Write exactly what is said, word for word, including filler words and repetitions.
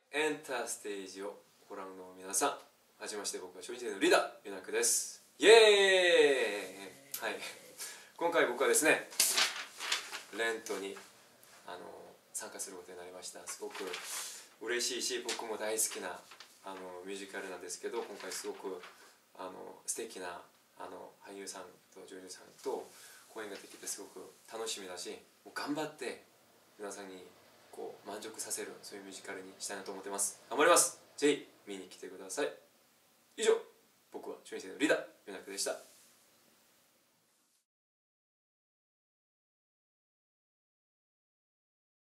エンターステージをご覧の皆さん、はじめまして。僕は初日生のリーダーユナクです。イエーイ。はい、今回僕はですねレントにあの参加することになりました。すごく嬉しいし、僕も大好きなあのミュージカルなんですけど、今回すごくあの素敵なあの俳優さんと女優さんと公演ができてすごく楽しみだし、もう頑張って皆さんにこう満足させる、そういうミュージカルにしたいなと思ってます。頑張ります。ぜひ見に来てください。以上、僕は初日生のリーダーユナクでした。